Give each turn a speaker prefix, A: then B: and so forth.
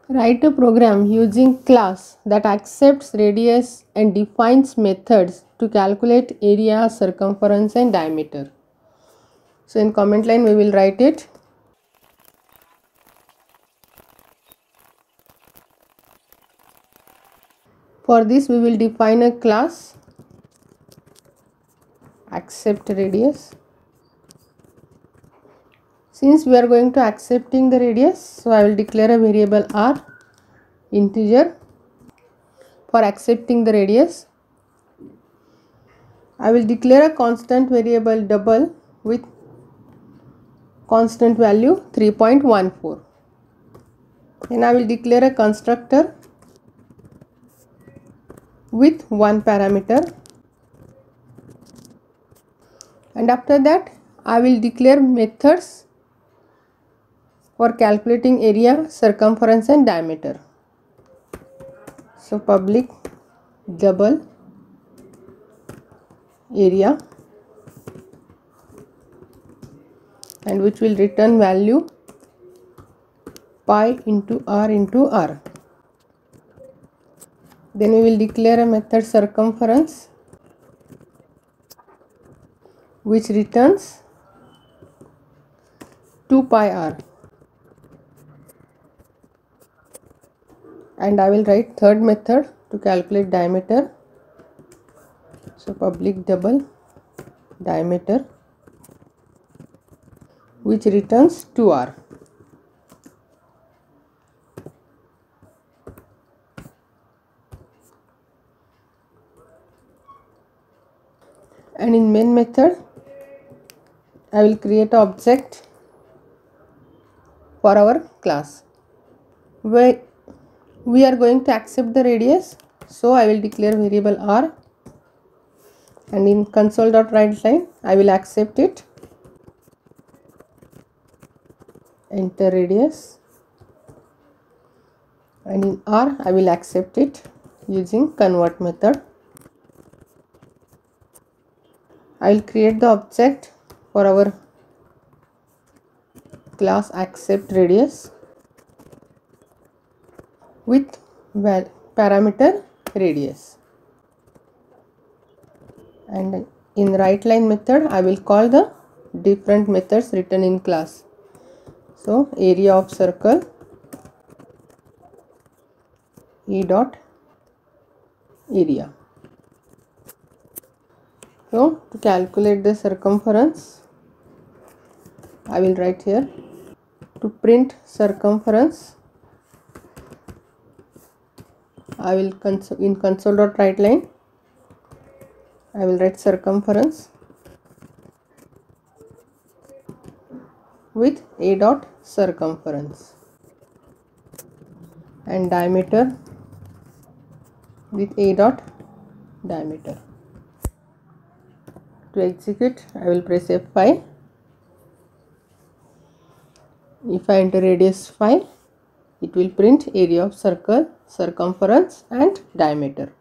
A: Write a program using class that accepts radius and defines methods to calculate area, circumference and diameter. So in comment line we will write it. For this we will define a class accept radius. Since we are going to accepting the radius, so I will declare a variable r integer for accepting the radius. I will declare a constant variable double with constant value 3.14. And I will declare a constructor with one parameter, and after that I will declare methods for calculating area, circumference and diameter. So public double area, and which will return value pi into r. Then we will declare a method circumference which returns 2 pi r, and I will write third method to calculate diameter. So public double diameter which returns 2r. And in main method I will create an object for our class where we are going to accept the radius. So I will declare variable r, and in console.writeLine I will accept it, enter radius, and in r I will accept it using convert method. I will create the object for our class accept radius with parameter radius, and in writeLine method I will call the different methods written in class. So area of circle e dot area. So to calculate the circumference I will write here, to print circumference I will in console.writeLine I will write circumference with a dot circumference, and diameter with a dot diameter. To execute I will press F5. If I enter radius 5, it will print area of circle, circumference and diameter.